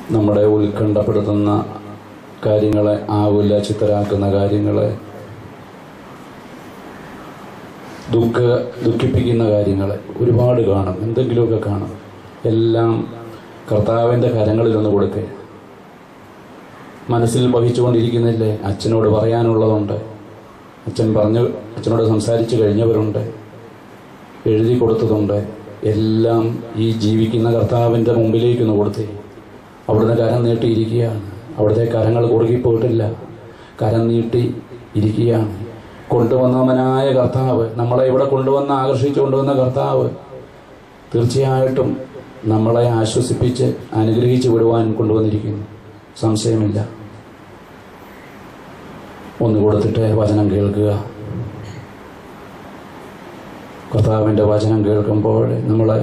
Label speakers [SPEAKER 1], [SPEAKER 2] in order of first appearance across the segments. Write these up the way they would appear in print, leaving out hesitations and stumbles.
[SPEAKER 1] നമ്മുടെ ഉത്കണ്ഠപ്പെടുത്തുന്ന കാര്യങ്ങളെ, ആകുലചിത്തരാക്കുന്ന കാര്യങ്ങളെ, ദുഃഖിപ്പിക്കുന്ന കാര്യങ്ങളെ ഒരുപാട് കാണും, എന്തെങ്കിലുമൊക്കെ കാണും. എല്ലാം കർത്താവിൻ്റെ കരങ്ങളിലൊന്ന് കൊടുക്കുക. മനസ്സിൽ വഹിച്ചുകൊണ്ടിരിക്കുന്നില്ലേ? അച്ഛനോട് പറയാനുള്ളതുണ്ട്, അച്ഛനോട് സംസാരിച്ച് കഴിഞ്ഞവരുണ്ട്, എഴുതി കൊടുത്തതുണ്ട്. എല്ലാം ഈ ജീവിക്കുന്ന കർത്താവിൻ്റെ മുമ്പിലേക്കൊന്ന് കൊടുത്തേ. അവിടുന്ന് കരം നീട്ടിയിരിക്കുകയാണ്. അവിടുത്തെ കരങ്ങൾ കുറുകിപ്പോയിട്ടില്ല, കരം നീട്ടി ഇരിക്കുകയാണ്. കൊണ്ടുവന്നവനായ കർത്താവ്, നമ്മളെ ഇവിടെ കൊണ്ടുവന്ന് ആകർഷിച്ചു കൊണ്ടുവന്ന കർത്താവ് തീർച്ചയായിട്ടും നമ്മളെ ആശ്വസിപ്പിച്ച് അനുഗ്രഹിച്ച് വിടുവാൻ കൊണ്ടുവന്നിരിക്കുന്നു, സംശയമില്ല. ഒന്ന് കൊടുത്തിട്ട് വചനം കേൾക്കുക. കർത്താവിൻ്റെ വചനം കേൾക്കുമ്പോൾ നമ്മളെ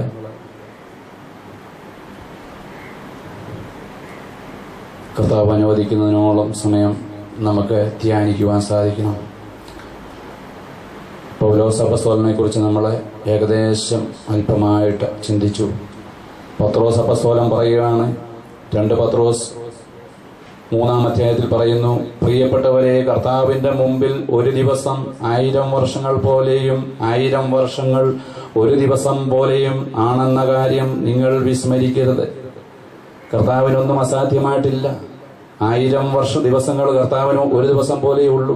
[SPEAKER 1] കർത്താവ് അനുവദിക്കുന്നതിനോളം സമയം നമുക്ക് ധ്യാനിക്കുവാൻ സാധിക്കണം. പൗലോസ് അപ്പസ്തോലനെ കുറിച്ച് നമ്മൾ ഏകദേശം അല്പമായിട്ട് ചിന്തിച്ചു. പത്രോസ് അപ്പസ്തോലൻ പറയുകയാണ്, 2 പത്രോസ് 3-ാം അധ്യായത്തിൽ പറയുന്നു, പ്രിയപ്പെട്ടവരെ, കർത്താവിൻ്റെ മുമ്പിൽ ഒരു ദിവസം 1000 വർഷങ്ങൾ പോലെയും 1000 വർഷങ്ങൾ ഒരു ദിവസം പോലെയും ആണെന്ന കാര്യം നിങ്ങൾ വിസ്മരിക്കരുത്. കർത്താവിനൊന്നും അസാധ്യമായിട്ടില്ല. 1000 ദിവസങ്ങൾ കർത്താവിന് ഒരു ദിവസം പോലെയേ ഉള്ളൂ.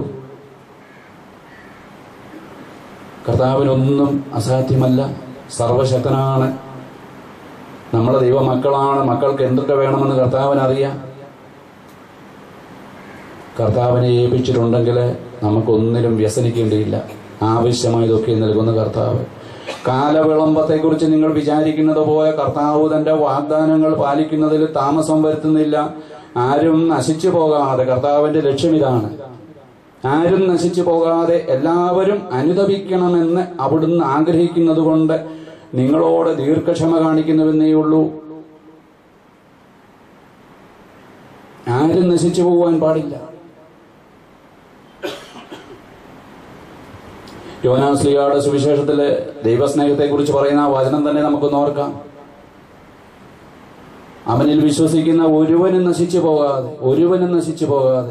[SPEAKER 1] കർത്താവിനൊന്നും അസാധ്യമല്ല, സർവശക്തനാണ്. നമ്മളെ ദൈവമക്കളാണ്. മക്കൾക്ക് എന്തൊക്കെ വേണമെന്ന് കർത്താവിനറിയാം. കർത്താവിനെ ഏൽപ്പിച്ചിട്ടുണ്ടെങ്കിൽ നമുക്കൊന്നിനും വ്യസനിക്കേണ്ടിയില്ല. ആവശ്യമായതൊക്കെ നൽകുന്ന കർത്താവ്. കാലവിളംബത്തെക്കുറിച്ച് നിങ്ങൾ വിചാരിക്കുന്നത് പോലെ കർത്താവ് തന്റെ വാഗ്ദാനങ്ങൾ പാലിക്കുന്നതിൽ താമസം വരുത്തുന്നില്ല. ആരും നശിച്ചു പോകാതെ, കർത്താവിന്റെ ലക്ഷ്യം ഇതാണ്, ആരും നശിച്ചു പോകാതെ എല്ലാവരും അനുതപിക്കണമെന്ന് അവിടുന്ന് ആഗ്രഹിക്കുന്നത് കൊണ്ട് നിങ്ങളോട് ദീർഘക്ഷമ കാണിക്കുന്നുവെന്നേ ഉള്ളൂ. ആരും നശിച്ചു പോകുവാൻ പാടില്ല. യോഹന്നാൻ സുവിശേഷത്തിലെ ദൈവസ്നേഹത്തെക്കുറിച്ച് പറയുന്ന ആ വചനം തന്നെ നമുക്കൊന്ന് ഓർക്കാം. അവനിൽ വിശ്വസിക്കുന്ന ഒരുവനും നശിച്ചു പോകാതെ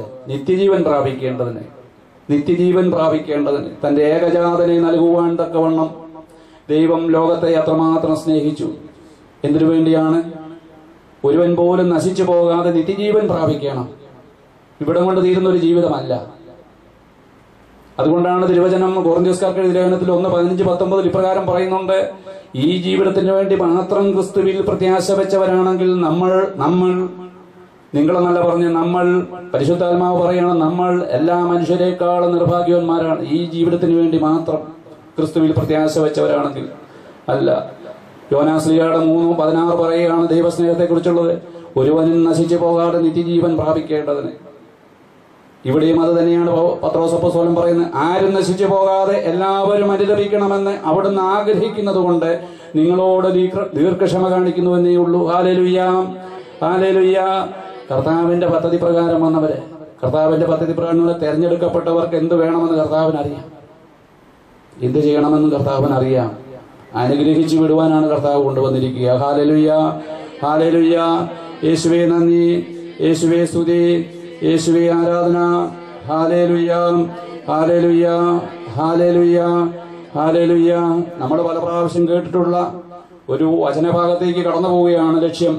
[SPEAKER 1] നിത്യജീവൻ പ്രാപിക്കേണ്ടതിന് തന്റെ ഏകജാതനെ നൽകുവാൻ തക്കവണ്ണം ദൈവം ലോകത്തെ അത്രമാത്രം സ്നേഹിച്ചു. എന്തിനു വേണ്ടിയാണ്? ഒരുവൻ പോലും നശിച്ചു പോകാതെ നിത്യജീവൻ പ്രാപിക്കണം. ഇവിടം കൊണ്ട് തീരുന്ന ഒരു ജീവിതമല്ല. അതുകൊണ്ടാണ് തിരുവചനം കൊറിന്ത്യസ്കാർക്ക് എഴുതിയ ലേഖനത്തിൽ 1:15-19 ഇപ്രകാരം പറയുന്നുണ്ട്, ഈ ജീവിതത്തിന് വേണ്ടി മാത്രം ക്രിസ്തുവിൽ പ്രത്യാശ വെച്ചവരാണെങ്കിൽ നിങ്ങളെന്നല്ല പറഞ്ഞ് നമ്മൾ, പരിശുദ്ധാത്മാവ് പറയണം, നമ്മൾ എല്ലാ മനുഷ്യരെക്കാളും നിർഭാഗ്യവാന്മാരാണ്. ഈ ജീവിതത്തിന് വേണ്ടി മാത്രം ക്രിസ്തുവിൽ പ്രത്യാശ വെച്ചവരാണെങ്കിൽ അല്ല. യോഹന്നാൻ 3:16 പറയുകയാണ് ദൈവസ്നേഹത്തെക്കുറിച്ചുള്ളത്, ഒരുവനും നശിച്ചു പോകാതെ നിത്യജീവൻ പ്രാപിക്കേണ്ടതിന്. ഇവിടെയും അത് തന്നെയാണ് പത്രോസ് അപ്പോസ്തലൻ പറയുന്നത്. ആരും നശിച്ചു പോകാതെ എല്ലാവരും അനുതപിക്കണമെന്ന് അവിടുന്ന് ആഗ്രഹിക്കുന്നത് കൊണ്ട് നിങ്ങളോട് ദീർഘക്ഷമ കാണിക്കുന്നുവെന്നേ ഉള്ളൂ. Hallelujah, hallelujah. കർത്താവിന്റെ പദ്ധതി പ്രകാരം വന്നവരെ, കർത്താവിന്റെ പദ്ധതി പ്രകാരം തെരഞ്ഞെടുക്കപ്പെട്ടവർക്ക് എന്ത് വേണമെന്ന് കർത്താവിനറിയാം, എന്ത് ചെയ്യണമെന്ന് കർത്താവിനറിയാം. അനുഗ്രഹിച്ചു വിടുവാനാണ് കർത്താവ് കൊണ്ടുവന്നിരിക്കുക. Hallelujah, hallelujah. യേശുവേ നന്ദി, യേശുവേ സ്തുതി, യേശുവേ ആരാധന. Hallelujah, hallelujah, hallelujah, hallelujah. നമ്മൾ പല പ്രാവശ്യം കേട്ടിട്ടുള്ള ഒരു വചനഭാഗത്തേക്ക് കടന്നു പോവുകയാണ് ലക്ഷ്യം.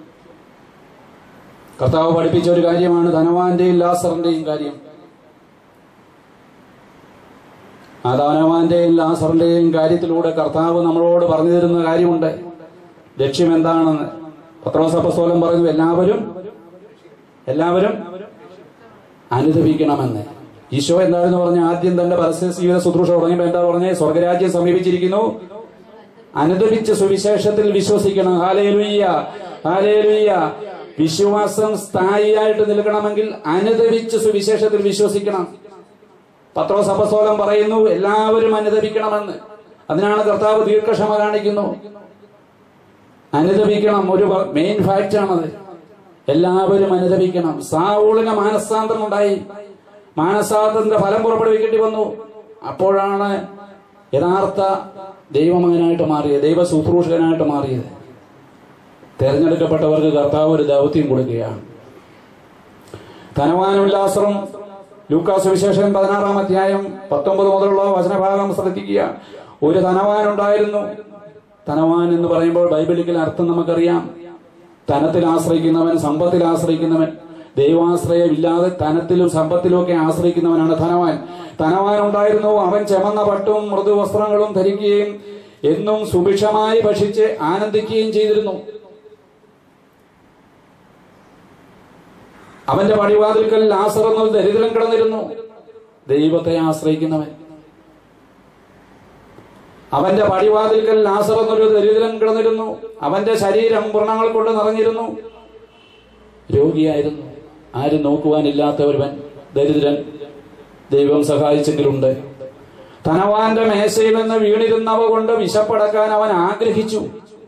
[SPEAKER 1] കർത്താവ് പഠിപ്പിച്ച ഒരു കാര്യമാണ് ധനവാന്റെയും ലാസറിന്റെയും കാര്യം. ആ ധനവാന്റെയും ലാസറിന്റെയും കാര്യത്തിലൂടെ കർത്താവ് നമ്മളോട് പറഞ്ഞു തരുന്ന കാര്യമുണ്ട്. ലക്ഷ്യം എന്താണെന്ന് പത്രോസ് അപ്പോസ്തലൻ പറഞ്ഞു, എല്ലാവരും അനുദപിക്കണമെന്ന്. ഈശോ എന്താണെന്ന് പറഞ്ഞ ആദ്യം തന്റെ പരസ്യ ജീവിത ശുശ്രൂഷ തുടങ്ങിയപ്പോൾ എന്താ പറഞ്ഞേ? സ്വർഗരാജ്യം സമീപിച്ചിരിക്കുന്നു, അനുദപിച്ച് സുവിശേഷത്തിൽ വിശ്വസിക്കണം. Hallelujah, hallelujah. വിശ്വാസം സ്ഥായിയായിട്ട് നിൽക്കണമെങ്കിൽ അനുദപിച്ച് സുവിശേഷത്തിൽ വിശ്വസിക്കണം. പത്രോസ് അപ്പോസ്തലൻ പറയുന്നു എല്ലാവരും അനുദപിക്കണമെന്ന്. അതിനാണ് കർത്താവ് ദീർഘക്ഷമ കാണിക്കുന്നു. അനുദപിക്കണം, ഒരു മെയിൻ ഫാക്റ്റ് ആണത്. എല്ലാവരും അനുദപിക്കണം. സാവൂളിന് മാനസാന്തരം ഉണ്ടായി, മാനസാന്തരത്തിന്റെ ഫലം പുറപ്പെടുവിക്കേണ്ടി വന്നു. അപ്പോഴാണ് യഥാർത്ഥ ദൈവമകനായിട്ട് മാറിയത്, ദൈവ ശുശ്രൂഷകനായിട്ട് മാറിയത്. തെരഞ്ഞെടുക്കപ്പെട്ടവർക്ക് കർത്താവ് ഒരു ദൗത്യം കൊടുക്കുകയാണ്. ധനവാനും ലാസറും ലൂക്കാസ് വിശേഷം 16-ാം അധ്യായം 19 മുതലുള്ള വചനഭാഗം ശ്രദ്ധിക്കുക. ഒരു ധനവാൻ ഉണ്ടായിരുന്നു. ധനവാൻ എന്ന് പറയുമ്പോൾ ബൈബിളിൽ അർത്ഥം നമുക്കറിയാം. ധനത്തിൽ ആശ്രയിക്കുന്നവൻ, സമ്പത്തിൽ ആശ്രയിക്കുന്നവൻ, ദൈവാശ്രയമില്ലാതെ ധനത്തിലും സമ്പത്തിലും ഒക്കെ ആശ്രയിക്കുന്നവനാണ് ധനവാൻ. ധനവാൻ ഉണ്ടായിരുന്നു. അവൻ ചെമന്ന പട്ടും മൃദുവസ്ത്രങ്ങളും ധരിക്കുകയും എന്നും സുഭിക്ഷമായി ഭക്ഷിച്ച് ആനന്ദിക്കുകയും ചെയ്തിരുന്നു. അവന്റെ പടിവാതിൽക്കൽ ലാസർ എന്നൊരു ദരിദ്രൻ കിടന്നിരുന്നു. ദൈവത്തെ ആശ്രയിക്കുന്നവൻ. അവന്റെ പടിവാതിൽക്കൽ ലാസർ എന്നൊരു ദരിദ്രൻ കിടന്നിരുന്നു. അവന്റെ ശരീരം വ്രണങ്ങൾ കൊണ്ട് നിറഞ്ഞിരുന്നു. രോഗിയായിരുന്നു. ആരും നോക്കുവാനില്ലാത്ത ഒരുവൻ, ദരിദ്രൻ. ദൈവം സഹായിച്ചെങ്കിലുണ്ട്. ധനവാന്റെ മേശയിൽ നിന്ന് വീണിരുന്നവ കൊണ്ട് വിശപ്പടക്കാൻ അവൻ ആഗ്രഹിച്ചു.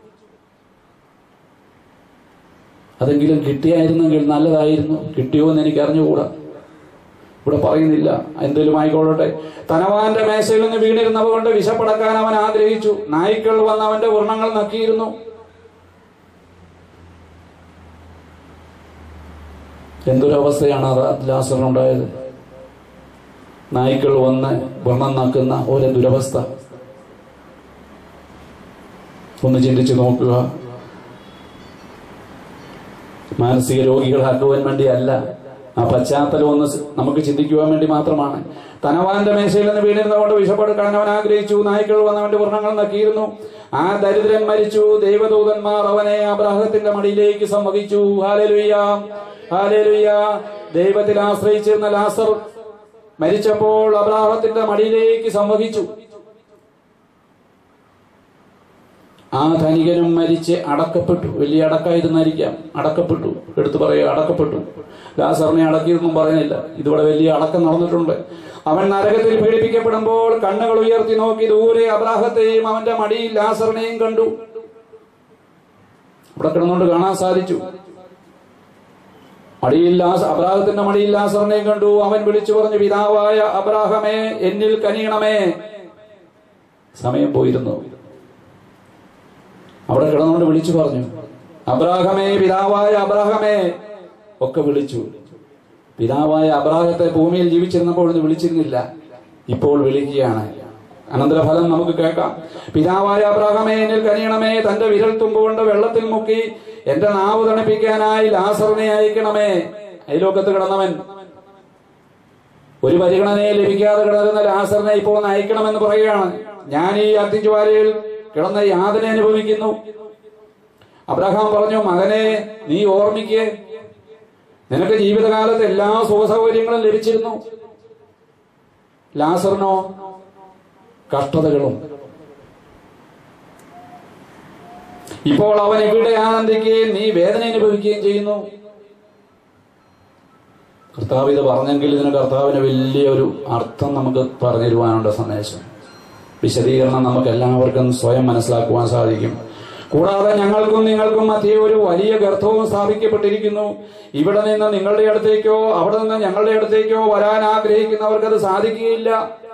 [SPEAKER 1] അതെങ്കിലും കിട്ടിയായിരുന്നെങ്കിൽ നല്ലതായിരുന്നു. കിട്ടിയോ എന്ന് എനിക്ക് അറിഞ്ഞുകൂടാ, ഇവിടെ പറയുന്നില്ല. എന്തെങ്കിലും ആയിക്കോട്ടെ. ധനവാന്റെ മേശയിൽ നിന്ന് വീണിരുന്നവ കൊണ്ട് വിശപ്പടക്കാൻ അവൻ ആഗ്രഹിച്ചു. നായ്ക്കൾ വന്ന് അവന്റെ വ്രണങ്ങൾ നക്കിയിരുന്നു. എന്തൊരവസ്ഥയാണ് ലാസറിനുണ്ടായത്. നായ്ക്കൾ വന്ന് വ്രണം നക്കുന്ന ഒരു ദുരവസ്ഥ. ഒന്ന് ചിന്തിച്ചു നോക്കുക. മാനസിക രോഗികളാക്കുവാൻ വേണ്ടിയല്ല, ആ പശ്ചാത്തലം ഒന്ന് നമുക്ക് ചിന്തിക്കുവാൻ വേണ്ടി മാത്രമാണ്. ധനവാന്റെ മേശയിൽ നിന്ന് വീണിരുന്നതുകൊണ്ട് വിശപ്പെടുക്കാൻ അവൻ ആഗ്രഹിച്ചു. നായ്ക്കൾ വന്ന് അവന്റെ വ്രണങ്ങൾ നക്കിയിരുന്നു. ആ ദരിദ്രൻ മരിച്ചു. ദൈവദൂതന്മാർ അവനെ അബ്രാഹത്തിന്റെ മടിയിലേക്ക് സമ്മതിച്ചു. Hallelujah, hallelujah. ദൈവത്തിൽ ആശ്രയിച്ചിരുന്ന ലാസർ മരിച്ചപ്പോൾ അബ്രാഹത്തിന്റെ മടിയിലേക്ക് സമ്മതിച്ചു. ആ ധനികനും മരിച്ച് അടക്കപ്പെട്ടു. വലിയ അടക്കായിരുന്നായിരിക്കാം. അടക്കപ്പെട്ടു. എടുത്തു പറയുക, അടക്കപ്പെട്ടു. ലാസറിനെ അടക്കിയതൊന്നും പറയുന്നില്ല. ഇതിവിടെ വലിയ അടക്കം നടന്നിട്ടുണ്ട്. അവൻ നരകത്തിൽ പീഡിപ്പിക്കപ്പെടുമ്പോൾ കണ്ണുകൾ ഉയർത്തി നോക്കി ദൂരെ അബ്രാഹത്തെയും അവന്റെ മടിയിൽ ലാസറിനെയും കണ്ടു. അവിടെ കിടന്നുകൊണ്ട് കാണാൻ സാധിച്ചു. അബ്രാഹത്തിന്റെ മടിയിൽ ലാസറിനെയും കണ്ടു. അവൻ വിളിച്ചു പറഞ്ഞു, പിതാവായ അബ്രാഹമേ, എന്നിൽ കനിയണമേ. സമയം പോയിരുന്നു. അവിടെ കിടന്നുകൊണ്ട് വിളിച്ചു പറഞ്ഞു, അബ്രാഹമേ, പിതാവായ അബ്രാഹമേ. ഒക്കെ വിളിച്ചു. പിതാവായ അബ്രാഹത്തെ ഭൂമിയിൽ ജീവിച്ചിരുന്നപ്പോഴൊന്നും വിളിച്ചിരുന്നില്ല. ഇപ്പോൾ വിളിക്കുകയാണ്. അനന്തരഫലം നമുക്ക് കേൾക്കാം. പിതാവായ അബ്രാഹമേ, എന്നിൽ കനിയണമേ. തന്റെ വിരൽ തുമ്പുകൊണ്ട് വെള്ളത്തിൽ മുക്കി എന്റെ നാവ് തണുപ്പിക്കാനായി ലാസറിനെ അയക്കണമേ. അയലോക്കത്ത് കിടന്നവൻ, ഒരു പരിഗണനയെ ലഭിക്കാതെ കിടക്കുന്ന ലാസറിനെ ഇപ്പോൾ ഒന്ന് അയക്കണമെന്ന് പറയുകയാണ്. ഞാൻ ഈ അഗ്നിജ്വാലയിൽ കിടന്ന യാതന അനുഭവിക്കുന്നു. അബ്രഹാം പറഞ്ഞു, മകനെ, നീ ഓർമ്മിക്കേ, നിനക്ക് ജീവിതകാലത്ത് എല്ലാ സുഖസൗകര്യങ്ങളും ലഭിച്ചിരുന്നു. ലാസറിനോ കഷ്ടതകളും. ഇപ്പോൾ അവൻ ഇവിടെ ആനന്ദിക്കുകയും നീ വേദന അനുഭവിക്കുകയും ചെയ്യുന്നു. കർത്താവ് ഇത് പറഞ്ഞെങ്കിൽ ഇതിന് കർത്താവിന് വലിയൊരു അർത്ഥം നമുക്ക് പറഞ്ഞു തരുവാനുള്ള സന്ദേശം, വിശദീകരണം നമുക്ക് എല്ലാവർക്കും സ്വയം മനസ്സിലാക്കുവാൻ സാധിക്കും. കൂടാതെ ഞങ്ങൾക്കും നിങ്ങൾക്കും മധ്യേ ഒരു വലിയ ഗർത്തവും സ്ഥാപിക്കപ്പെട്ടിരിക്കുന്നു. ഇവിടെ നിന്ന് നിങ്ങളുടെ അടുത്തേക്കോ അവിടെ നിന്ന് ഞങ്ങളുടെ അടുത്തേക്കോ വരാൻ ആഗ്രഹിക്കുന്നവർക്കത് സാധിക്കുകയില്ല.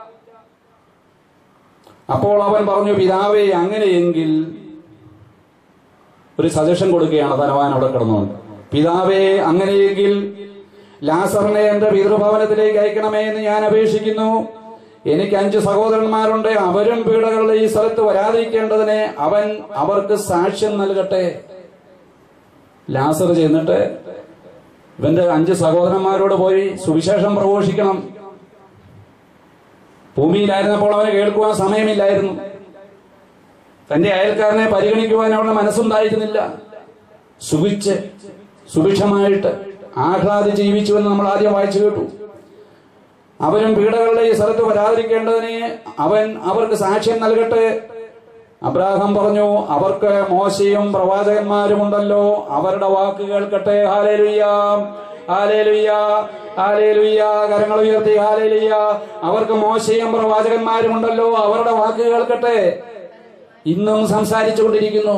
[SPEAKER 1] അപ്പോൾ അവൻ പറഞ്ഞു, പിതാവേ, അങ്ങനെയെങ്കിൽ ഒരു സജഷൻ കൊടുക്കുകയാണ് ധനവാൻ അവിടെ കിടന്നുകൊണ്ട്. പിതാവേ, അങ്ങനെയെങ്കിൽ ലാസറിനെ എന്റെ പിതൃഭവനത്തിലേക്ക് അയക്കണമേ എന്ന് ഞാൻ അപേക്ഷിക്കുന്നു. എനിക്ക് 5 സഹോദരന്മാരുണ്ട്. അവരും പീഡകളുടെ ഈ സ്ഥലത്ത് വരാതിരിക്കേണ്ടതിനെ അവൻ അവർക്ക് സാക്ഷ്യം നൽകട്ടെ. ലാസർ ചെന്നിട്ട് ഇവന്റെ 5 സഹോദരന്മാരോട് പോയി സുവിശേഷം പ്രഘോഷിക്കണം. ഭൂമിയിലായിരുന്നപ്പോൾ അവന് കേൾക്കുവാൻ സമയമില്ലായിരുന്നു. തന്റെ അയൽക്കാരനെ പരിഗണിക്കുവാൻ അവരുടെ മനസ്സുണ്ടായിരുന്നില്ല. സുഭിക്ഷമായിട്ട് ആഹ്ലാദിച്ച് ജീവിച്ചുവെന്ന് നമ്മൾ ആദ്യം വായിച്ചു കേട്ടു. അവരും പീഡകളുടെ ഈ സ്ഥലത്ത് വരാതിരിക്കേണ്ടതിന് അവൻ അവർക്ക് സാക്ഷ്യം നൽകട്ടെ. അബ്രാഹാം പറഞ്ഞു, അവർക്ക് മോശയും പ്രവാചകന്മാരുമുണ്ടല്ലോ, അവരുടെ വാക്ക് കേൾക്കട്ടെ. Hallelujah, hallelujah, hallelujah. കരങ്ങൾ ഉയർത്തി ഹല്ലേലൂയ. അവർക്ക് മോശയും പ്രവാചകന്മാരുമുണ്ടല്ലോ, അവരുടെ വാക്ക് കേൾക്കട്ടെ. ഇന്നും സംസാരിച്ചുകൊണ്ടിരിക്കുന്നു.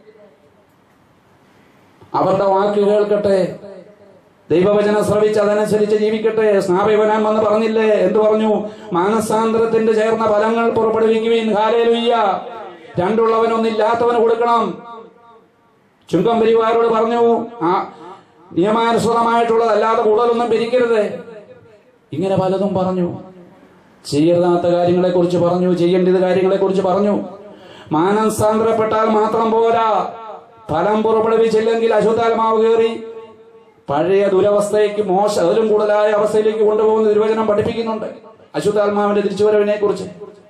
[SPEAKER 1] അവരുടെ വാക്ക് കേൾക്കട്ടെ. ദൈവവചനം ശ്രവിച്ച് അതനുസരിച്ച് ജീവിക്കട്ടെ. സ്നാപകനാൻ വന്ന് പറഞ്ഞില്ലേ? എന്ത് പറഞ്ഞു? മാനസാന്തരത്തിന്റെ ചേർന്ന ഫലങ്ങൾ പുറപ്പെടുവിക്കുവിൻ. ഹല്ലേലൂയ. രണ്ടുള്ളവനൊന്നില്ലാത്തവന് കൊടുക്കണം. ചുങ്കം പരിവാരോട് പറഞ്ഞു, ആ നിയമാനുസൃതമായിട്ടുള്ളതല്ലാതെ കൂടുതലൊന്നും പിരിക്കരുത്. ഇങ്ങനെ പലതും പറഞ്ഞു. ചെയ്യരുതാത്ത കാര്യങ്ങളെക്കുറിച്ച് പറഞ്ഞു, ചെയ്യേണ്ടത് കാര്യങ്ങളെക്കുറിച്ച് പറഞ്ഞു. മാനസാന്തരപ്പെട്ടാൽ മാത്രം പോരാ, ഫലം പുറപ്പെടുവിച്ചില്ലെങ്കിൽ അശുദ്ധാത്മാവ് കയറി പഴയ ദുരവസ്ഥയ്ക്ക് അതിലും കൂടുതലായ അവസ്ഥയിലേക്ക് കൊണ്ടുപോകുന്ന തിരുവചനം പഠിപ്പിക്കുന്നുണ്ട്. അശുദ്ധാത്മാവിന്റെ തിരിച്ചുവരവിനെ കുറിച്ച്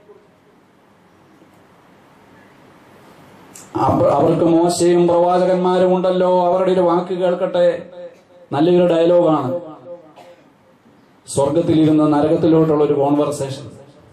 [SPEAKER 1] അവർക്ക് മോശയും പ്രവാചകന്മാരും ഉണ്ടല്ലോ, അവരുടെ ഒരു വാക്ക് കേൾക്കട്ടെ. നല്ലൊരു ഡയലോഗാണ്. സ്വർഗത്തിലിരുന്ന് നരകത്തിലോട്ടുള്ള ഒരു കോൺവെർസേഷൻ.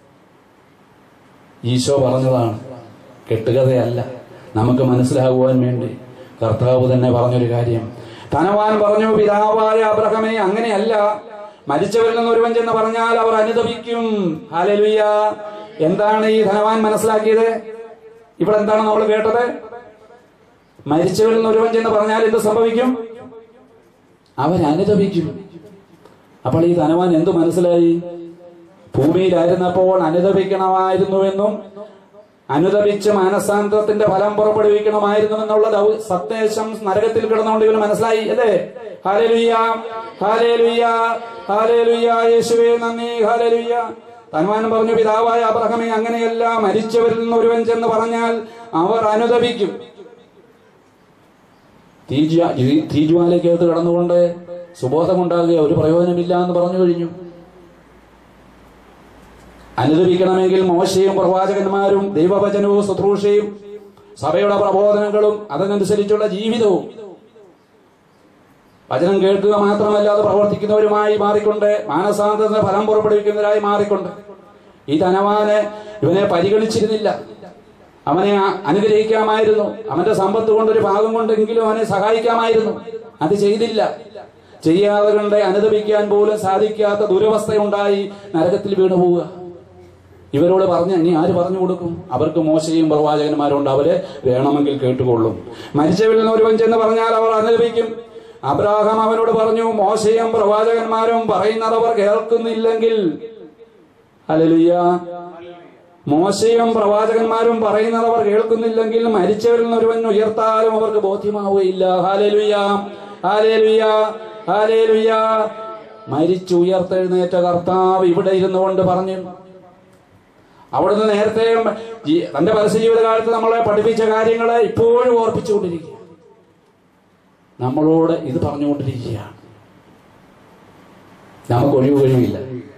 [SPEAKER 1] ഈശോ പറഞ്ഞതാണ്, കെട്ടുകഥയല്ല, നമുക്ക് മനസ്സിലാകുവാൻ വേണ്ടി കർത്താവ് തന്നെ പറഞ്ഞൊരു കാര്യം. ധനവാൻ പറഞ്ഞു, പിതാവായ അബ്രഹാമേ, അങ്ങനെയല്ല, മരിച്ചവരിൽ നിന്ന് ഒരുവൻ ചെന്ന് പറഞ്ഞാൽ അവർ അനുതപിക്കും. ഹല്ലേലൂയ. എന്താണ് ഈ ധനവാൻ മനസ്സിലാക്കിയത്? ഇവിടെ എന്താണ് നമ്മൾ കേട്ടത്? മരിച്ചവരിൽ നിന്ന് ഒരുവൻ ചെന്ന് പറഞ്ഞാൽ എന്ത് സംഭവിക്കും? അവരനുതപിക്കും. അപ്പോൾ ഈ ധനവാൻ എന്തു മനസ്സിലായി? ഭൂമിയിലായിരുന്നപ്പോൾ അനുതപിക്കണമായിരുന്നുവെന്നും അനുതപിച്ച് മാനസാന്തരത്തിന്റെ ഫലം പുറപ്പെടുവിക്കണമായിരുന്നുവെന്നുള്ള സന്ദേശം നരകത്തിൽ കിടന്നുകൊണ്ട് ഇവന് മനസ്സിലായി അല്ലേ? ഹല്ലേലൂയ, ഹല്ലേലൂയ, ഹല്ലേലൂയ, യേശുവേ നന്ദി, ഹല്ലേലൂയ. ധനവാൻ പറഞ്ഞു, പിതാവായ അബ്രഹാമേ, അങ്ങനെയല്ല, മരിച്ചവരിൽ നിന്ന് ഒരുവൻ ചെന്ന് പറഞ്ഞാൽ അവർ അനുതപിക്കും. തീജ്വാലയ്ക്കകത്ത് കടന്നുകൊണ്ട് സുബോധമുണ്ടാകുക, ഒരു പ്രയോജനമില്ല എന്ന് പറഞ്ഞു കഴിഞ്ഞു. അനുദപിക്കണമെങ്കിൽ മോശയും പ്രവാചകന്മാരും ദൈവവചനവും ശുശ്രൂഷയും സഭയുടെ പ്രബോധനങ്ങളും അതിനനുസരിച്ചുള്ള ജീവിതവും വചനം കേൾക്കുക മാത്രമല്ല അത് പ്രവർത്തിക്കുന്നവരുമായി മാറിക്കൊണ്ട് മാനസാന്തരത്തിന് ഫലം പുറപ്പെടുവിക്കുന്നവരായി മാറിക്കൊണ്ട് ഈ ധനവാന് ഇവനെ പരിഗണിച്ചിരുന്നില്ല. അവനെ അനുഗ്രഹിക്കാമായിരുന്നു, അവന്റെ സമ്പത്ത് കൊണ്ടൊരു ഭാഗം കൊണ്ടെങ്കിലും അവനെ സഹായിക്കാമായിരുന്നു. അത് ചെയ്തില്ല. ചെയ്യാതെ കൊണ്ട് അനുദപിക്കാൻ പോലും സാധിക്കാത്ത ദുരവസ്ഥയുണ്ടായി നരകത്തിൽ വീണുപോവുക. ഇവരോട് പറഞ്ഞ ഇനി ആര് പറഞ്ഞു കൊടുക്കും? അവർക്ക് മോശയും പ്രവാചകന്മാരുണ്ട്, അവരെ വേണമെങ്കിൽ കേട്ടുകൊള്ളും. മരിച്ചവരിൽ നിന്ന് ഒരുവൻ ചെന്ന് പറഞ്ഞാൽ അവർ അനുദപിക്കും. അബ്രാഹാം അവനോട് പറഞ്ഞു, മോശയും പ്രവാചകന്മാരും പറയുന്നത് അവർ കേൾക്കുന്നില്ലെങ്കിൽ, ഹല്ലേലൂയ, മോശയും പ്രവാചകന്മാരും പറയുന്നത് അവർ കേൾക്കുന്നില്ലെങ്കിൽ മരിച്ചവരിൽ നിന്ന് ഒരുവൻ ഉയർത്താലും അവർക്ക് ബോധ്യമാവുകയില്ല. Hallelujah, hallelujah, hallelujah. മരിച്ചുയർത്തെഴുന്നേറ്റ കർത്താവ് ഇവിടെ ഇരുന്നു കൊണ്ട് പറഞ്ഞു. അവിടുന്ന് നേരത്തെ തന്റെ പരസ്യ ജീവിതകാലത്ത് നമ്മളെ പഠിപ്പിച്ച കാര്യങ്ങളെ ഇപ്പോഴും ഓർപ്പിച്ചുകൊണ്ടിരിക്കുക, നമ്മളോട് ഇത് പറഞ്ഞുകൊണ്ടിരിക്കുകയാണ്. നമുക്ക് ഒഴിവുകഴിവില്ല.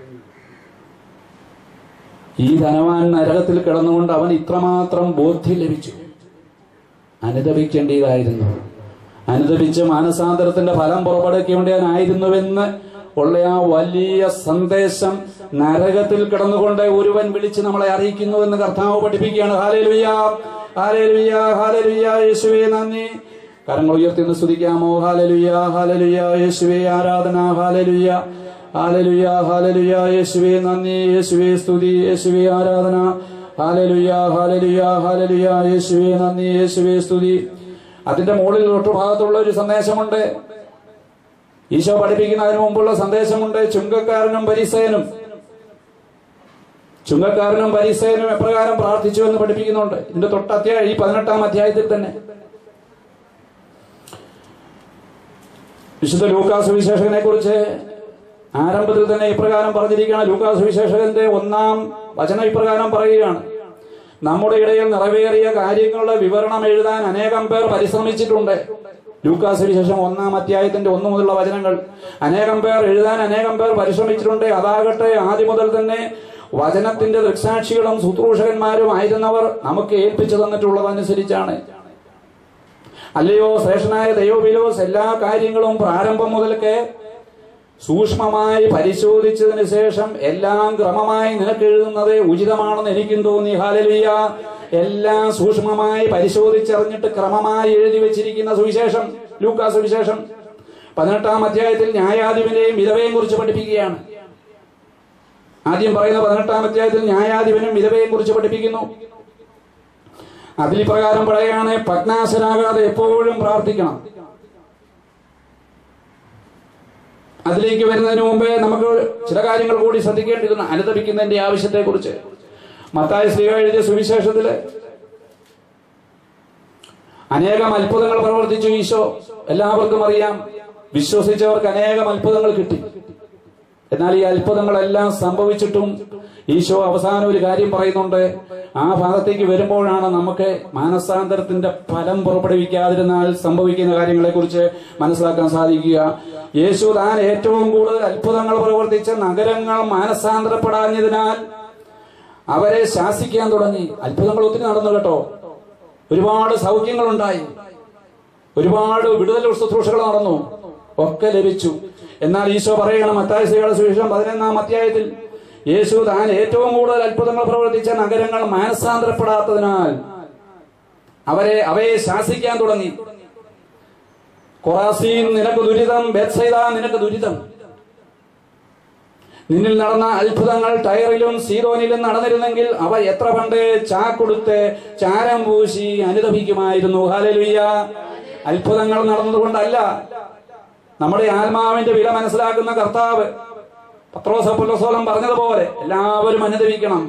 [SPEAKER 1] ഈ ധനവാൻ നരകത്തിൽ കിടന്നുകൊണ്ട് അവൻ ഇത്രമാത്രം ബോധ്യം ലഭിച്ചു. അനുദപിക്കേണ്ടതായിരുന്നു, അനുദപിച്ച് മാനസാന്തരത്തിന്റെ ഫലം പുറപ്പെടുവിക്കേണ്ടവനായിരുന്നുവെന്ന് ഉള്ള ആ വലിയ സന്ദേശം നരകത്തിൽ കിടന്നുകൊണ്ട് ഒരുവൻ വിളിച്ച് നമ്മളെ അറിയിക്കുന്നുവെന്ന് കർത്താവ് പഠിപ്പിക്കുകയാണ്. ഹല്ലേലൂയ, ഹല്ലേലൂയ, ഹല്ലേലൂയ, യേശുവേ നന്ദി. കരങ്ങൾ ഉയർത്തി ഒന്ന് സ്തുതിക്കാമോ? ഹല്ലേലൂയ, ഹല്ലേലൂയ, യേശുവേ ആരാധന, ഹല്ലേലൂയ, ഹല്ലേലൂയ, ഹല്ലേലൂയ, യേശുവേ നന്ദി, യേശുവേ സ്തുതി, യേശുവേ ആരാധന, ഹല്ലേലൂയ, ഹല്ലേലൂയ, ഹല്ലേലൂയ, യേശുവേ നന്ദി, യേശുവേ സ്തുതി. അതിന്റെ മുകളിൽ തൊട്ടുഭാഗത്തുള്ള ഒരു സന്ദേശമുണ്ട്. ഈശോ പഠിപ്പിക്കുന്നതിന് മുമ്പുള്ള സന്ദേശമുണ്ട്. ചുങ്കക്കാരനും പരിസയനും എപ്രകാരം പ്രാർത്ഥിച്ചു എന്ന് പഠിപ്പിക്കുന്നുണ്ട്. ഇതിന്റെ ഈ 18-ാം അധ്യായത്തിൽ തന്നെ വിശുദ്ധ ലൂക്കാ സുവിശേഷകനെ കുറിച്ച് ആരംഭത്തിൽ തന്നെ ഇപ്രകാരം പറഞ്ഞിരിക്കുകയാണ്. ലൂക്കാ സുവിശേഷകന്റെ 1-ാം വചനം ഇപ്രകാരം പറയുകയാണ്: നമ്മുടെ ഇടയിൽ നിറവേറിയ കാര്യങ്ങളുടെ വിവരണം എഴുതാൻ അനേകം പേർ പരിശ്രമിച്ചിട്ടുണ്ട്. ലൂക്കാ സുവിശേഷം 1-ാം അധ്യായത്തിന്റെ 1 മുതലുള്ള വചനങ്ങൾ. അനേകം പേർ എഴുതാൻ അനേകം പേർ പരിശ്രമിച്ചിട്ടുണ്ട്. അതാകട്ടെ ആദ്യം മുതൽ തന്നെ വചനത്തിന്റെ ദൃക്സാക്ഷികളും ശുശ്രൂഷകന്മാരും ആയിരുന്നവർ നമുക്ക് ഏൽപ്പിച്ചു തന്നിട്ടുള്ളതനുസരിച്ചാണ്. അല്ലയോ ശ്രേഷ്ഠനായ ദൈവോപിലോസ്, എല്ലാ കാര്യങ്ങളും പ്രാരംഭം മുതൽക്ക് സൂക്ഷ്മമായി പരിശോധിച്ചതിന് ശേഷം എല്ലാം ക്രമമായി നിനക്ക് എഴുതുന്നത് ഉചിതമാണെന്ന് എനിക്കും തോന്നി. ഹല്ലേലൂയ. എല്ലാം സൂക്ഷ്മമായി പരിശോധിച്ചറിഞ്ഞിട്ട് ക്രമമായി എഴുതി വെച്ചിരിക്കുന്ന സുവിശേഷം ലൂക്കാ സുവിശേഷം 18-ാം അധ്യായത്തിൽ ന്യായാധിപനെയും വിധവയെയും കുറിച്ച് പഠിപ്പിക്കുകയാണ്. ആദ്യം പറയുന്ന 18-ാം അധ്യായത്തിൽ ന്യായാധിപനും വിധവയെയും കുറിച്ച് പഠിപ്പിക്കുന്നു. അതിൽ പ്രകാരം പറയുകയാണ്, പത്നാശരാകാതെ എപ്പോഴും പ്രാർത്ഥിക്കണം. അതിലേക്ക് വരുന്നതിന് മുമ്പേ നമുക്ക് ചില കാര്യങ്ങൾ കൂടി ശ്രദ്ധിക്കേണ്ടതുണ്ട്. അനുദപിക്കുന്നതിന്റെ ആവശ്യത്തെ കുറിച്ച് മത്തായി ശ്ലീഹ എഴുതിയ സുവിശേഷത്തില് അനേകം അത്ഭുതങ്ങൾ പ്രവർത്തിച്ചു ഈശോ. എല്ലാവർക്കും അറിയാം, വിശ്വസിച്ചവർക്ക് അനേകം അത്ഭുതങ്ങൾ കിട്ടി. എന്നാൽ ഈ അത്ഭുതങ്ങളെല്ലാം സംഭവിച്ചിട്ടും ഈശോ അവസാനം ഒരു കാര്യം പറയുന്നുണ്ട്. ആ ഭാഗത്തേക്ക് വരുമ്പോഴാണ് നമുക്ക് മാനസാന്തരത്തിന്റെ ഫലം പുറപ്പെടുവിക്കാതിരുന്നാൽ സംഭവിക്കുന്ന കാര്യങ്ങളെ കുറിച്ച് മനസ്സിലാക്കാൻ സാധിക്കുക. യേശു താൻ ഏറ്റവും കൂടുതൽ അത്ഭുതങ്ങൾ പ്രവർത്തിച്ച നഗരങ്ങൾ മാനസാന്തരപ്പെടാഞ്ഞതിനാൽ അവരെ ശാസിക്കാൻ തുടങ്ങി. അത്ഭുതങ്ങൾ ഒത്തിരി നടന്നു കേട്ടോ. ഒരുപാട് സൗഖ്യങ്ങളുണ്ടായി, ഒരുപാട് വിടുതൽ ശുശ്രൂഷകൾ നടന്നു, ഒക്കെ ലഭിച്ചു. എന്നാൽ ഈശോ പറയണം, മത്തായിയുടെ സുവിശേഷം 11-ാം അധ്യായത്തിൽ, യേശു താൻ ഏറ്റവും കൂടുതൽ അത്ഭുതങ്ങൾ പ്രവർത്തിച്ച നഗരങ്ങൾ മാനസാന്തരപ്പെടാത്തതിനാൽ അവയെ ശാസിക്കാൻ തുടങ്ങി. കൊറാസീൻ നിനക്ക് ദുരിതം, ബേത്സയിദ നിനക്ക് ദുരിതം. നിന്നിൽ നടന്ന അത്ഭുതങ്ങൾ ടയറിലും സീദോനിലും നടന്നിരുന്നെങ്കിൽ അവ എത്ര പണ്ട് ചാക്കൊടുത്ത് ചാരം പൂശി അനുദപിക്കുമായിരുന്നു. ഹല്ലേലൂയ. അത്ഭുതങ്ങൾ നടന്നതുകൊണ്ടല്ല, നമ്മുടെ ആത്മാവിന്റെ വില മനസ്സിലാക്കുന്ന കർത്താവ് പത്രോസ് അപ്പോസ്തലൻ പറഞ്ഞതുപോലെ എല്ലാവരും അനുദപിക്കണം.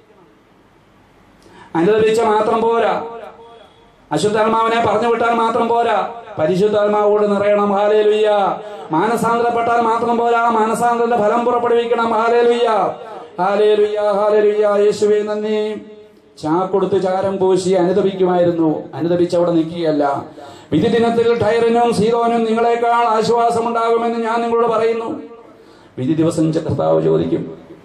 [SPEAKER 1] അനുദപിച്ച മാത്രം പോരാ, അശുദ്ധാത്മാവിനെ പറഞ്ഞു വിട്ടാൽ മാത്രം പോരാ, പരിശുദ്ധാത്മാവോട് നിറയണം. ഹല്ലേലൂയ. മാനസാന്തരപ്പെട്ടാൽ മാത്രം പോരാ, മാനസാന്തരത്തിന്റെ ഫലം പുറപ്പെടുവിക്കണം. Hallelujah, hallelujah, hallelujah. യേശുവേ നന്ദി. ചാക്കൊടുത്ത് ചാരം പൂശി അനുദപിക്കുമായിരുന്നു. അനുദപിച്ചവിടെ നിൽക്കുകയല്ല. വിധി ദിനത്തിൽ ടയറിനും സീദോനും നിങ്ങളെക്കാൾ ആശ്വാസമുണ്ടാകുമെന്ന് ഞാൻ നിങ്ങളോട് പറയുന്നു. വിധി ദിവസം കർത്താവ് ചോദിക്കും,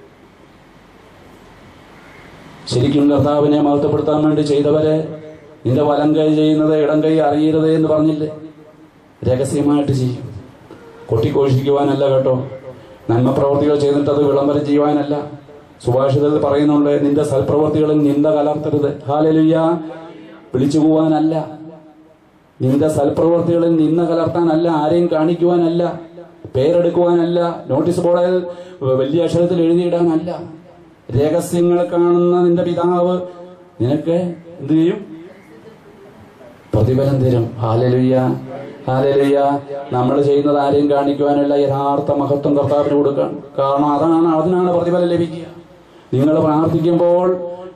[SPEAKER 1] ശരിക്കും കർത്താവിനെ മഹത്വപ്പെടുത്താൻ വേണ്ടി ചെയ്തവരെ നിന്റെ വലം കൈ ചെയ്യുന്നത് ഇടം കൈ അറിയരുത് എന്ന് പറഞ്ഞില്ലേ? രഹസ്യമായിട്ട് ചെയ്യും. കൊട്ടിഘോഷിക്കുവാനല്ല കേട്ടോ. നന്മ പ്രവർത്തികൾ ചെയ്തിട്ട് അത് വിളംബരം ചെയ്യുവാനല്ല. സുഭാഷിതത്തിൽ പറയുന്നുണ്ട്, നിന്റെ സൽപ്രവർത്തികളിൽ നിന്ദ കലർത്തരുത്. ഹല്ലേലൂയ. വിളിച്ചു പോവാനല്ല, നിന്റെ സൽപ്രവർത്തികളിൽ നിന്ന കലർത്താനല്ല, ആരെയും കാണിക്കുവാനല്ല, പേരെടുക്കുവാനല്ല, നോട്ടീസ് ബോർഡിൽ വലിയ അക്ഷരത്തിൽ എഴുതിയിടാനല്ല. രഹസ്യങ്ങൾ കാണുന്ന നിന്റെ പിതാവ് നിനക്ക് എന്ത് ചെയ്യും? പ്രതിഫലം തരും. Hallelujah, hallelujah. നമ്മൾ ചെയ്യുന്നത് ആരെയും കാണിക്കുവാനല്ല, യഥാർത്ഥ മഹത്വം കർത്താവിന് കൊടുക്കാൻ. കാരണം അതിനാണ് പ്രതിഫലം ലഭിക്കുക. നിങ്ങൾ പ്രാർത്ഥിക്കുമ്പോൾ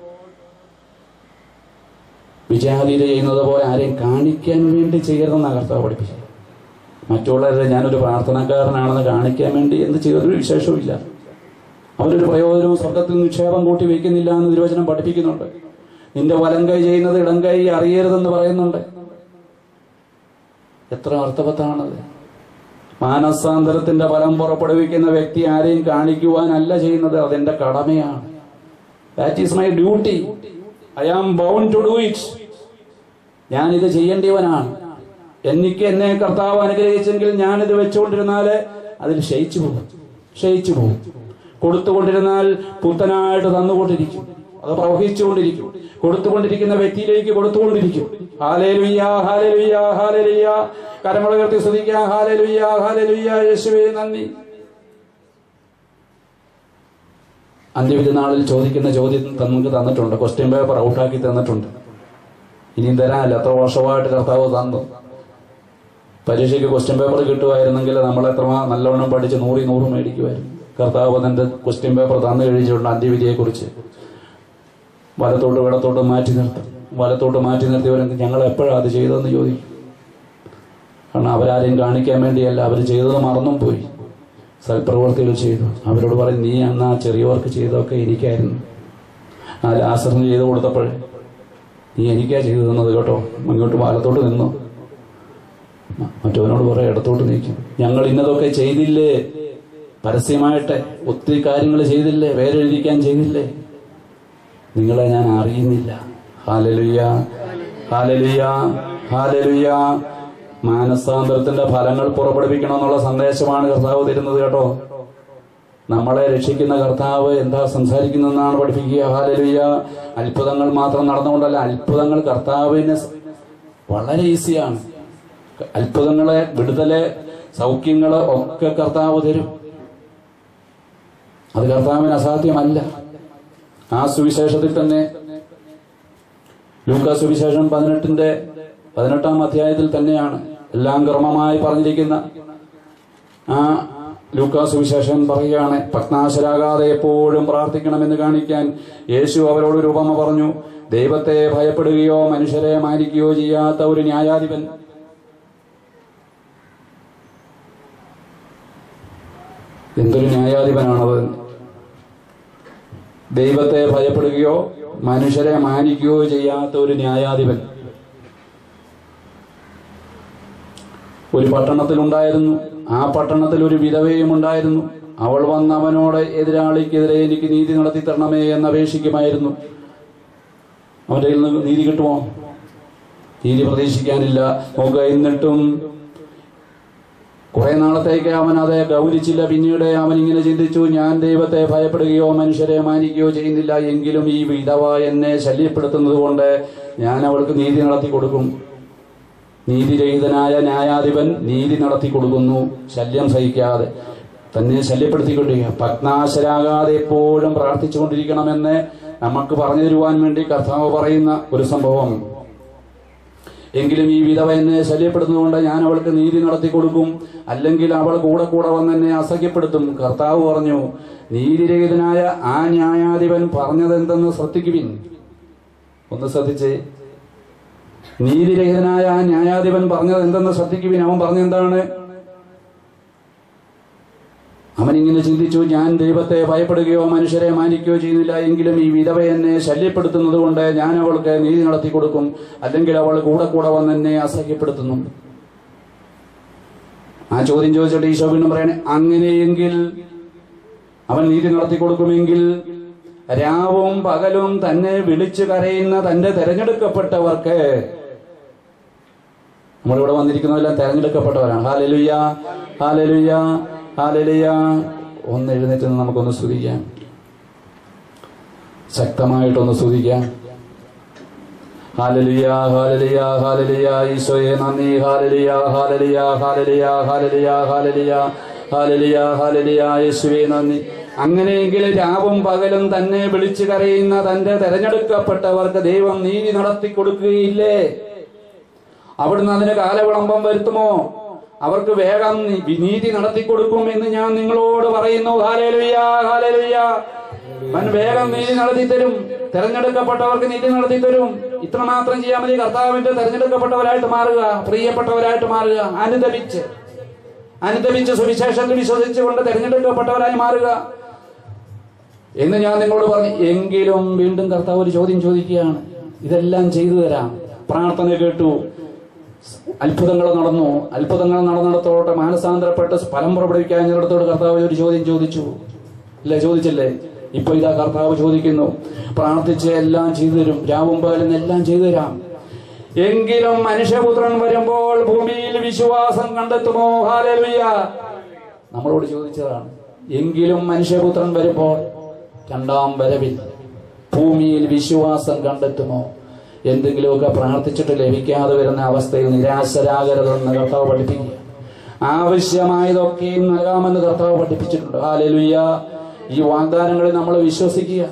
[SPEAKER 1] വിചാരീത ചെയ്യുന്നത് പോലെ ആരെയും കാണിക്കാൻ വേണ്ടി ചെയ്യരുതെന്നാണ് കർത്താവ് പഠിപ്പിച്ചത്. മറ്റുള്ളവരെ ഞാനൊരു പ്രാർത്ഥനാക്കാരനാണെന്ന് കാണിക്കാൻ വേണ്ടി എന്ത് ചെയ്തൊരു വിശേഷവുമില്ല. അവരൊരു പ്രയോജനവും സ്വർഗത്തിൽ നിക്ഷേപം കൂട്ടി വയ്ക്കുന്നില്ല എന്ന് തിരുവചനം പഠിപ്പിക്കുന്നുണ്ട്. നിന്റെ വലം കൈ ചെയ്യുന്നത് ഇടം കൈ അറിയരുതെന്ന് പറയുന്നുണ്ട്. എത്ര അർത്ഥവത്താണത്! മാനസാന്തരത്തിന്റെ ഫലം പുറപ്പെടുവിക്കുന്ന വ്യക്തി ആരെയും കാണിക്കുവാനല്ല ചെയ്യുന്നത്, അതെന്റെ കടമയാണ്. That is my duty. I am bound to do it. ഞാനിത് ചെയ്യേണ്ടിയവനാണ്. എന്നെ കർത്താവ് അനുഗ്രഹിച്ചെങ്കിൽ ഞാനിത് വെച്ചുകൊണ്ടിരുന്നാല് അതിൽ ക്ഷയിച്ചു പോകും. കൊടുത്തുകൊണ്ടിരുന്നാൽ പുത്തനായിട്ട് തന്നുകൊണ്ടിരിക്കും, അത് പ്രവഹിച്ചുകൊണ്ടിരിക്കും. കൊടുത്തുകൊണ്ടിരിക്കുന്ന വ്യക്തിയിലേക്ക് കൊടുത്തുകൊണ്ടിരിക്കും. Hallelujah, hallelujah, hallelujah. കരങ്ങൾ ഉയർത്തി സ്തുതിക്കാം. Hallelujah, hallelujah. യേശുവേ നന്ദി. അന്ത്യവിധി നാളിൽ ചോദിക്കുന്ന ചോദ്യം നമുക്ക് തന്നിട്ടുണ്ട്. ക്വസ്റ്റ്യൻ പേപ്പർ ഔട്ടാക്കി തന്നിട്ടുണ്ട്. ഇനിയും തരാനല്ല, എത്ര വർഷമായിട്ട് കർത്താവ് തന്നു. പരീക്ഷയ്ക്ക് ക്വസ്റ്റ്യൻ പേപ്പർ കിട്ടുമായിരുന്നെങ്കിൽ നമ്മളെത്ര നല്ലവണ്ണം പഠിച്ച് 100 മേടിക്കുമായിരുന്നു. കർത്താവ് തന്റെ ക്വസ്റ്റ്യൻ പേപ്പർ തന്നു കഴിഞ്ഞിട്ടുണ്ട്. അന്ത്യവിധിയെ കുറിച്ച് വലത്തോട്ട് ഇടത്തോട്ട് മാറ്റി നിർത്തും. വലത്തോട്ട് മാറ്റി നിർത്തിയവരെങ്കിൽ ഞങ്ങൾ എപ്പോഴാണ് അത് ചെയ്തതെന്ന് ചോദിക്കും. കാരണം അവരാരെയും കാണിക്കാൻ വേണ്ടിയല്ല, അവർ ചെയ്തത് മറന്നും പോയി. സൽപ്രവർത്തികൾ ചെയ്തു. അവരോട് പറയും, നീ അന്ന് ആ ചെറിയവർക്ക് ചെയ്തതൊക്കെ എനിക്കായിരുന്നു. ആ ലാസറിന് ചെയ്ത് കൊടുത്തപ്പോഴേ നീ എനിക്കാ ചെയ്തു തന്നത് കേട്ടോ. മുന്നോട്ട് വലത്തോട്ട് നിന്നു. മറ്റവനോട് കുറെ ഇടത്തോട്ട് നീക്കും. ഞങ്ങൾ ഇന്നതൊക്കെ ചെയ്തില്ലേ, പരസ്യമായിട്ട് ഒത്തിരി കാര്യങ്ങൾ ചെയ്തില്ലേ, വേരെഴുതിക്കാൻ ചെയ്തില്ലേ, നിങ്ങളെ ഞാൻ അറിയുന്നില്ല. Hallelujah, hallelujah, hallelujah. മാനസാന്തരത്തിന്റെ ഫലങ്ങൾ പുറപ്പെടുവിക്കണമെന്നുള്ള സന്ദേശമാണ് കർത്താവ് തരുന്നത് കേട്ടോ. നമ്മളെ രക്ഷിക്കുന്ന കർത്താവ് എന്താ സംസാരിക്കുന്നതെന്നാണ് പഠിപ്പിക്കുക. ഹല്ലേലൂയ. അത്ഭുതങ്ങൾ മാത്രം നടന്നുകൊണ്ടല്ല, അത്ഭുതങ്ങൾ കർത്താവിന് വളരെ ഈസിയാണ്. അത്ഭുതങ്ങളെ, വിടുതല്, സൗഖ്യങ്ങള് ഒക്കെ കർത്താവ് തരും. അത് കർത്താവിന് അസാധ്യമല്ല. ആ സുവിശേഷത്തിൽ തന്നെ ലൂക്കാ സുവിശേഷം 18-ാം അധ്യായത്തിൽ തന്നെയാണ് എല്ലാം ക്രമമായി പറഞ്ഞിരിക്കുന്ന ആ ലൂക്കാസ് സുവിശേഷൻ പറയുകയാണ്, ഭഗ്നാശരാകാതെ എപ്പോഴും പ്രാർത്ഥിക്കണമെന്ന് കാണിക്കാൻ യേശു അവരോട് ഒരു ഉപമ പറഞ്ഞു. ദൈവത്തെ ഭയപ്പെടുകയോ മനുഷ്യരെ മാനിക്കുകയോ ചെയ്യാത്ത ഒരു ന്യായാധിപൻ എന്തൊരു ന്യായാധിപനാണത്! ദൈവത്തെ ഭയപ്പെടുകയോ മനുഷ്യരെ മാനിക്കുകയോ ചെയ്യാത്ത ഒരു ന്യായാധിപൻ ഒരു പട്ടണത്തിലുണ്ടായിരുന്നു. ആ പട്ടണത്തിൽ ഒരു വിധവയും ഉണ്ടായിരുന്നു. അവൾ വന്ന് അവനോട് എതിരാളിക്കെതിരെ എനിക്ക് നീതി നടത്തി തരണമേ എന്ന് അപേക്ഷിക്കുമായിരുന്നു. അവന്റെ കയ്യിൽ നിന്ന് നീതി കിട്ടുമോ? നീതി പ്രതീക്ഷിക്കാനില്ല. നോക്കുക, എന്നിട്ടും കുറെ നാളത്തേക്ക് അവൻ അത് ഗൗനിച്ചില്ല. പിന്നീട് അവൻ ഇങ്ങനെ ചിന്തിച്ചു, ഞാൻ ദൈവത്തെ ഭയപ്പെടുകയോ മനുഷ്യരെ മാനിക്കുകയോ ചെയ്യുന്നില്ല, എങ്കിലും ഈ വിധവ എന്നെ ശല്യപ്പെടുത്തുന്നത് കൊണ്ട് ഞാൻ അവൾക്ക് നീതി നടത്തി കൊടുക്കും. നീതിരഹിതനായ ന്യായാധിപൻ നീതി നടത്തി കൊടുക്കുന്നു, ശല്യം സഹിക്കാതെ തന്നെ ശല്യപ്പെടുത്തിക്കൊണ്ടിരിക്കുക. ഭഗ്നാശരാകാതെ എപ്പോഴും പ്രാർത്ഥിച്ചുകൊണ്ടിരിക്കണമെന്ന് നമുക്ക് പറഞ്ഞു തരുവാൻ വേണ്ടി കർത്താവ് പറയുന്ന ഒരു സംഭവം. എങ്കിലും ഈ വിധവ എന്നെ ശല്യപ്പെടുത്തുന്നതുകൊണ്ട് ഞാൻ അവൾക്ക് നീതി നടത്തി കൊടുക്കും, അല്ലെങ്കിൽ അവൾ കൂടെ കൂടെ വന്ന് എന്നെ അസഹ്യപ്പെടുത്തും. കർത്താവ് പറഞ്ഞു, നീതിരഹിതനായ ആ ന്യായാധിപൻ പറഞ്ഞതെന്തെന്ന് ശ്രദ്ധിക്കുവിൻ. ഒന്ന് ശ്രദ്ധിച്ചേ. നീതിരഹിതനായ ആ ന്യായാധിപൻ പറഞ്ഞത് എന്തെന്ന് ശ്രദ്ധിക്കുവിൻ. അവൻ പറഞ്ഞെന്താണ്? അവനിങ്ങനെ ചിന്തിച്ചു, ഞാൻ ദൈവത്തെ ഭയപ്പെടുകയോ മനുഷ്യരെ മാനിക്കുകയോ ചെയ്യുന്നില്ല, എങ്കിലും ഈ വിധവ എന്നെ ശല്യപ്പെടുത്തുന്നത് കൊണ്ട് ഞാൻ അവൾക്ക് നീതി നടത്തി കൊടുക്കും, അല്ലെങ്കിൽ അവൾ കൂടെ കൂടെ വന്ന് എന്നെ അസഹ്യപ്പെടുത്തുന്നു. ആ ചോദ്യം ചോദിച്ചിട്ട് ഈശോ വീണ്ടും പറയണേ, അങ്ങനെയെങ്കിൽ അവൻ നീതി നടത്തി കൊടുക്കുമെങ്കിൽ രാവും പകലും തന്നെ വിളിച്ചു കരയുന്ന തന്റെ തെരഞ്ഞെടുക്കപ്പെട്ടവർക്ക്, നമ്മളിവിടെ വന്നിരിക്കുന്നതെല്ലാം തെരഞ്ഞെടുക്കപ്പെട്ടവരാണ്. ഹല്ലേലൂയ, ഹല്ലേലൂയ, ഹല്ലേലൂയ. ഒന്ന് എഴുന്നേറ്റ് നമുക്കൊന്ന് സ്തുതിക്കാം, ശക്തമായിട്ടൊന്ന് സ്തുതിക്കാം. ഹല്ലേലൂയ, ഹല്ലേലൂയ, ഹല്ലേലൂയ. ഈശോയെ നന്ദി. ഹല്ലേലൂയ, hallelujah, hallelujah, hallelujah, hallelujah, hallelujah, hallelujah. യേശുവേ നന്ദി. അങ്ങനെയെങ്കിൽ രാവും പകലും തന്നെ വിളിച്ചു കരയുന്ന തന്റെ തെരഞ്ഞെടുക്കപ്പെട്ടവർക്ക് ദൈവം നീതി നടത്തി കൊടുക്കുകയില്ലേ? അവിടുന്ന് അതിന് കാലവിളംബം വരുത്തുമോ? അവർക്ക് വേഗം നീതി നടത്തി കൊടുക്കും എന്ന് ഞാൻ നിങ്ങളോട് പറയുന്നു. ഹല്ലേലൂയ, ഹല്ലേലൂയ. അവൻ വേഗം നീതി നടത്തി തരും. തെരഞ്ഞെടുക്കപ്പെട്ടവർക്ക് നീതി നടത്തി തരും. ഇത്രമാത്രം ചെയ്യാൻ മതി. കർത്താവിന്റെ തെരഞ്ഞെടുക്കപ്പെട്ടവരായിട്ട് മാറുക, പ്രിയപ്പെട്ടവരായിട്ട് മാറുക, അനുദപിച്ച് സുവിശേഷത്തിൽ വിശ്വസിച്ചുകൊണ്ട് തെരഞ്ഞെടുക്കപ്പെട്ടവരായി മാറുക എന്ന് ഞാൻ നിങ്ങളോട് പറഞ്ഞു. എങ്കിലും വീണ്ടും കർത്താവ് ഒരു ചോദ്യം ചോദിക്കുകയാണ്. ഇതെല്ലാം ചെയ്തു തരാം, പ്രാർത്ഥന കേട്ടു, അത്ഭുതങ്ങൾ നടന്നു. അത്ഭുതങ്ങൾ നടന്നിടത്തോട്ട് മാനസാന്തരപ്പെട്ട് ഫലം പുറപ്പെടുവിക്കാനിടത്തോട് കർത്താവ് ഒരു ചോദ്യം ചോദിച്ചു. ഇല്ലേ? ചോദിച്ചില്ലേ? ഇപ്പൊ ഇതാ കർത്താവ് ചോദിക്കുന്നു, പ്രാർത്ഥിച്ച് എല്ലാം ചെയ്തു തരും, രാവും പകലും എല്ലാം ചെയ്തു തരാം, എങ്കിലും മനുഷ്യപുത്രൻ വരുമ്പോൾ ഭൂമിയിൽ വിശ്വാസം കണ്ടെത്തുമോ? ഹല്ലേലൂയ. നമ്മളോട് ചോദിച്ചതാണ്. എങ്കിലും മനുഷ്യപുത്രൻ വരുമ്പോൾ, രണ്ടാം വരവിൽ ഭൂമിയിൽ വിശ്വാസം കണ്ടെത്തുമോ? എന്തെങ്കിലുമൊക്കെ പ്രാർത്ഥിച്ചിട്ട് ലഭിക്കാതെ വരുന്ന അവസ്ഥയിൽ നിരാശരാകരുതെന്ന് കർത്താവ് പഠിപ്പിക്കുക. ആവശ്യമായതൊക്കെയും നൽകാമെന്ന് കർത്താവ് പഠിപ്പിച്ചിട്ടുണ്ട്. ഹല്ലേലൂയ. ഈ വാഗ്ദാനങ്ങളിൽ നമ്മൾ വിശ്വസിക്കുക.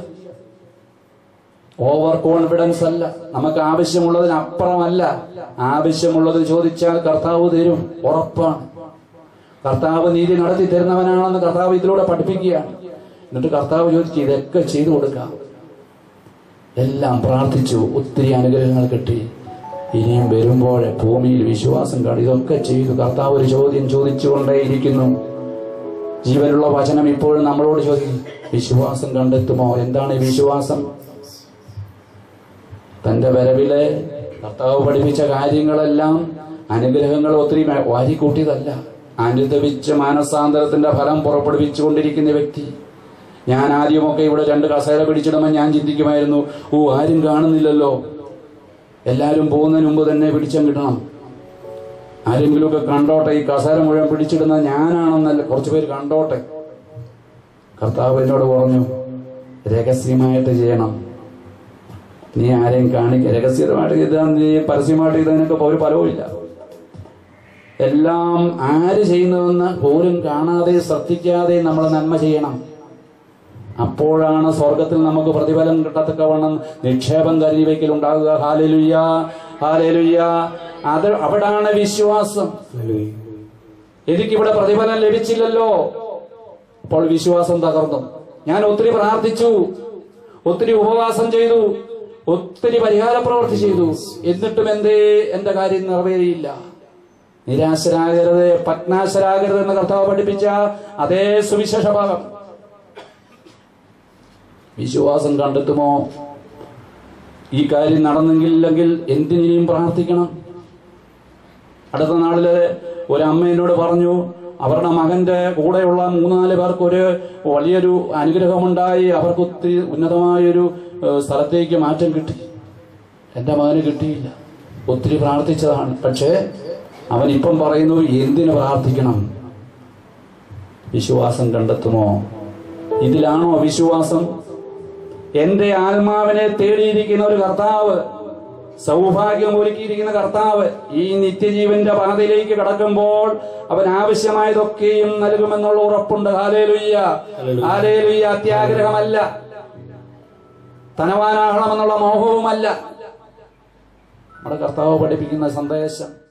[SPEAKER 1] ഓവർ കോൺഫിഡൻസ് അല്ല, നമുക്ക് ആവശ്യമുള്ളതിനപ്പുറമല്ല. ആവശ്യമുള്ളത് ചോദിച്ചാൽ കർത്താവ് തരും, ഉറപ്പാണ്. കർത്താവ് നീതി നടത്തി തരുന്നവനാണെന്ന് കർത്താവ് ഇതിലൂടെ പഠിപ്പിക്കുകയാണ്. എന്നിട്ട് കർത്താവ് ചോദിച്ചു, ഇതൊക്കെ ചെയ്തു കൊടുക്കാം. എല്ലാം പ്രാർത്ഥിച്ചു, ഒത്തിരി അനുഗ്രഹങ്ങൾ കിട്ടി. ഇനിയും വരുമ്പോൾ ഭൂമിയിൽ വിശ്വാസം കാണും. ഇതൊക്കെ ചെയ്തു. കർത്താവ് ഒരു ചോദ്യം ചോദിച്ചുകൊണ്ടേയിരിക്കുന്നു. ജീവനുള്ള വചനം ഇപ്പോഴും നമ്മളോട് ചോദിക്കും, വിശ്വാസം കണ്ടെത്തുമോ? എന്താണ് ഈ വിശ്വാസം? തന്റെ വരവിലെ കർത്താവ് പഠിപ്പിച്ച കാര്യങ്ങളെല്ലാം അനുഗ്രഹങ്ങൾ ഒത്തിരി വാരിക്കൂട്ടിയതല്ല. അനുദപിച്ച് മാനസാന്തരത്തിന്റെ ഫലം പുറപ്പെടുവിച്ചുകൊണ്ടിരിക്കുന്ന വ്യക്തി. ഞാൻ ആദ്യമൊക്കെ ഇവിടെ 2 കസേര പിടിച്ചിടുമ്പോൾ ഞാൻ ചിന്തിക്കുമായിരുന്നു, ആരും കാണുന്നില്ലല്ലോ, എല്ലാവരും പോകുന്നതിന് മുമ്പ് തന്നെ പിടിച്ചാൽ കിട്ടണം, ആരെങ്കിലുമൊക്കെ കണ്ടോട്ടെ, ഈ കസേര മുഴുവൻ പിടിച്ചിടുന്ന ഞാനാണെന്നല്ല, കുറച്ചു പേര് കണ്ടോട്ടെ. കർത്താവ് എന്നോട് പറഞ്ഞു, രഹസ്യമായിട്ട് ചെയ്യണം, നീ ആരെയും കാണിക്കുക. രഹസ്യമായിട്ട് ചെയ്താൽ നീ പരസ്യമായിട്ട് ചെയ്തതിനൊക്കെ ഒരു ഫലവുമില്ല. എല്ലാം ആര് ചെയ്യുന്നതെന്ന് പോലും കാണാതെ ശ്രദ്ധിക്കാതെ നമ്മൾ നന്മ ചെയ്യണം. അപ്പോഴാണ് സ്വർഗത്തിൽ നമുക്ക് പ്രതിഫലം കിട്ടത്തക്കവണ്ണം നിക്ഷേപം കരുതി വയ്ക്കലുണ്ടാകുക. Hallelujah, hallelujah. അവിടാണ് വിശ്വാസം. എനിക്കിവിടെ പ്രതിഫലം ലഭിച്ചില്ലല്ലോ, അപ്പോൾ വിശ്വാസം തകർന്നു. ഞാൻ ഒത്തിരി പ്രാർത്ഥിച്ചു, ഒത്തിരി ഉപവാസം ചെയ്തു, ഒത്തിരി പരിഹാര പ്രവൃത്തി ചെയ്തു, എന്നിട്ടും എന്റെ കാര്യം നിറവേറിയില്ല. നിരാശരാകരുത്, പത്നാശരാകരുത് എന്ന് കർത്താവ് പഠിപ്പിച്ച അതേ സുവിശേഷ ഭാഗം. വിശ്വാസം കണ്ടെത്തുമോ? ഈ കാര്യം നടന്നെങ്കില്ലെങ്കിൽ എന്തിനേയും പ്രാർത്ഥിക്കണം. അടുത്ത നാളില് ഒരു അമ്മ എന്നോട് പറഞ്ഞു, അവരുടെ മകന്റെ കൂടെയുള്ള 3-4 പേർക്ക് ഒരു വലിയൊരു അനുഗ്രഹമുണ്ടായി, അവർക്ക് ഒത്തിരി ഉന്നതമായൊരു സ്ഥലത്തേക്ക് മാറ്റം കിട്ടി. എന്റെ മകന് കിട്ടിയില്ല. ഒത്തിരി പ്രാർത്ഥിച്ചതാണ്. പക്ഷേ അവൻ ഇപ്പം പറയുന്നു, എന്തിനു പ്രാർത്ഥിക്കണം? വിശ്വാസം കണ്ടെത്തുമോ? ഇതിലാണോ വിശ്വാസം? എന്റെ ആത്മാവിനെ തേടിയിരിക്കുന്ന ഒരു കർത്താവ്, സൗഭാഗ്യം ഒരുക്കിയിരിക്കുന്ന കർത്താവ് ഈ നിത്യജീവന്റെ പാതയിലേക്ക് കടക്കുമ്പോൾ അവൻ ആവശ്യമായതൊക്കെയും നൽകുമെന്നുള്ള ഉറപ്പുണ്ട്. Hallelujah, hallelujah. അത്യാഗ്രഹമല്ല, ധനവാനാകണമെന്നുള്ള മോഹവുമല്ല നമ്മുടെ കർത്താവ് പഠിപ്പിക്കുന്ന സന്ദേശം.